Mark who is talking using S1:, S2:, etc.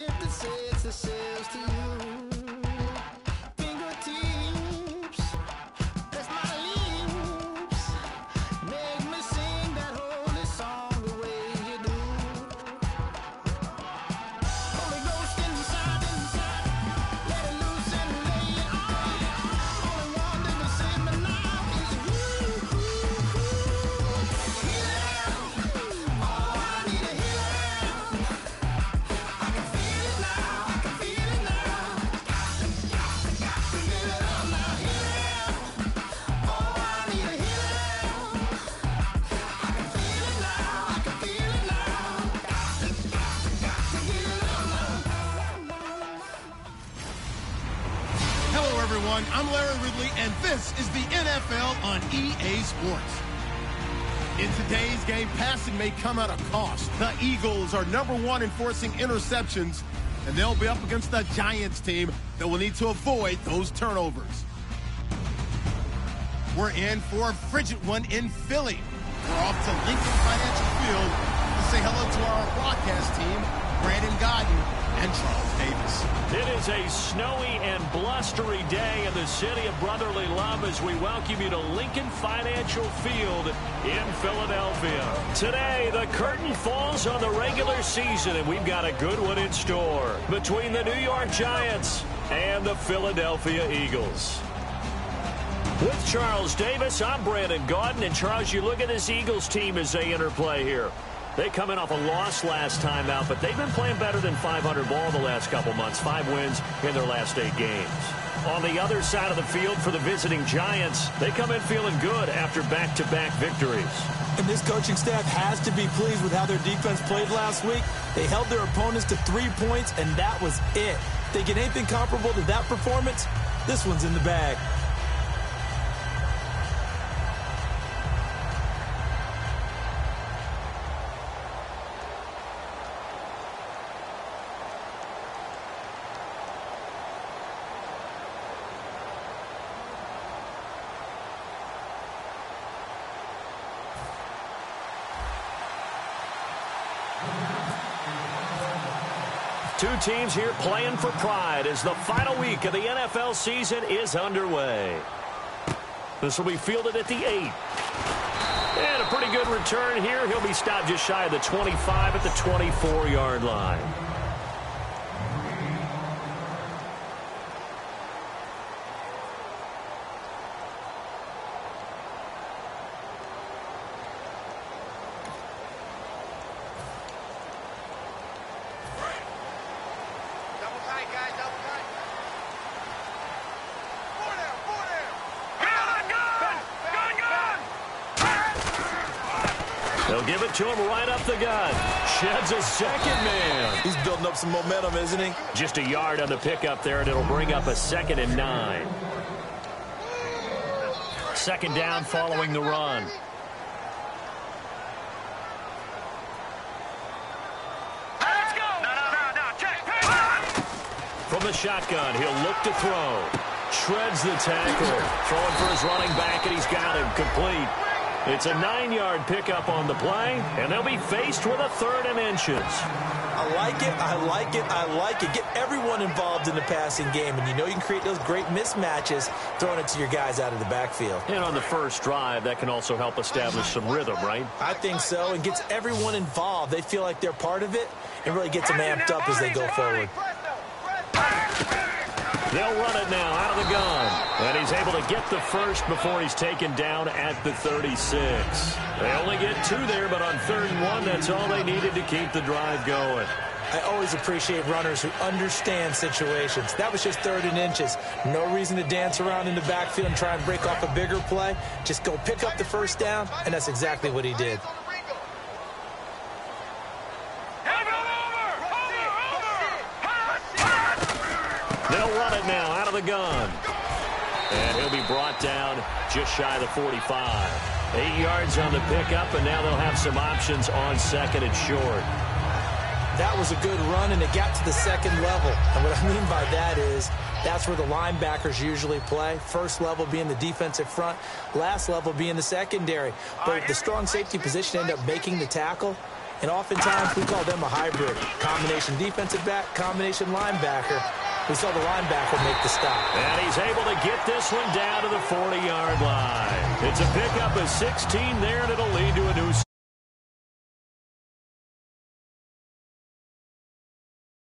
S1: I'm Larry Ridley, and this is the NFL on EA Sports. In today's game, passing may come at a cost. The Eagles are #1 in forcing interceptions, and they'll be up against the Giants team that will need to avoid those turnovers. We're in for a frigid one in Philly. We're off to Lincoln Financial Field to say hello to our broadcast team, Brandon Godden and Charles Davis.
S2: It is a snowy and blustery day in the city of brotherly love as we welcome you to Lincoln Financial Field in Philadelphia. Today, the curtain falls on the regular season, and we've got a good one in store between the New York Giants and the Philadelphia Eagles. With Charles Davis, I'm Brandon Gaudin, and Charles, you look at this Eagles team as they interplay here. They come in off a loss last time out, but they've been playing better than 500 ball the last couple months. 5 wins in their last 8 games. On the other side of the field for the visiting Giants, they come in feeling good after back-to-back victories.
S3: And this coaching staff has to be pleased with how their defense played last week. They held their opponents to 3 points, and that was it. If they get anything comparable to that performance, this one's in the bag.
S2: Two teams here playing for pride as the final week of the NFL season is underway. This will be fielded at the 8. And a pretty good return here. He'll be stopped just shy of the 25 at the 24-yard line. They'll give it to him right up the gut. Sheds a second man.
S3: He's building up some momentum, isn't he?
S2: Just a yard on the pickup there, and it'll bring up a 2nd and 9. 2nd down following the run.
S4: Let's go. No. Check.
S2: From the shotgun, he'll look to throw. Shreds the tackle. Throwing for his running back, and he's got him complete. It's a 9-yard pickup on the play, and they'll be faced with a 3rd and inches.
S3: I like it. Get everyone involved in the passing game, and you know you can create those great mismatches throwing it to your guys out of the backfield.
S2: And on the first drive, that can also help establish some rhythm, right?
S3: I think so, and gets everyone involved. They feel like they're part of it, and really gets them amped up as they go forward.
S2: They'll run it now out of the gun. And he's able to get the first before he's taken down at the 36. They only get 2 there, but on 3rd and 1, that's all they needed to keep the drive going.
S3: I always appreciate runners who understand situations. That was just 3rd and inches. No reason to dance around in the backfield and try and break off a bigger play. Just go pick up the first down, and that's exactly what he did.
S2: They'll run it now out of the gun. And he'll be brought down just shy of the 45. 8 yards on the pickup, and now they'll have some options on 2nd and short.
S3: That was a good run, and it got to the 2nd level. And what I mean by that is that's where the linebackers usually play. First level being the defensive front, 'last level being the secondary. But the strong safety position ended up making the tackle. And oftentimes, we call them a hybrid. Combination defensive back, combination linebacker. We saw the linebacker make the stop.
S2: And he's able to get this one down to the 40-yard line. It's a pickup of 16 there, and it'll lead to a new